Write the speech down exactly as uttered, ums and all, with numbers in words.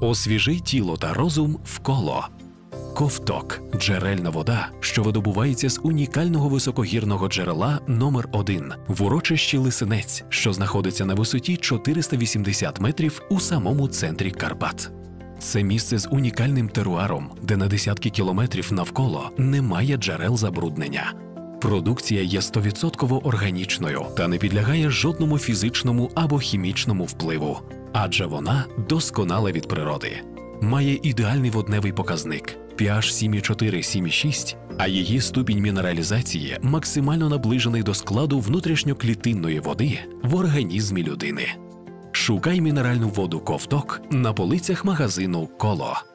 Освіжи тіло та розум в коло. Ковток – джерельна вода, що видобувається з унікального високогірного джерела номер один в урочищі Лисинець, що знаходиться на висоті чотириста вісімдесят метрів у самому центрі Карпат. Це місце з унікальним теруаром, де на десятки кілометрів навколо немає джерел забруднення. Продукція є сто відсотків органічною та не підлягає жодному фізичному або хімічному впливу, адже вона досконала від природи. Має ідеальний водневий показник – pH сім і чотири - сім і шість, а її ступінь мінералізації максимально наближений до складу внутрішньоклітинної води в організмі людини. Шукай мінеральну воду «Ковток» на полицях магазину «Коло».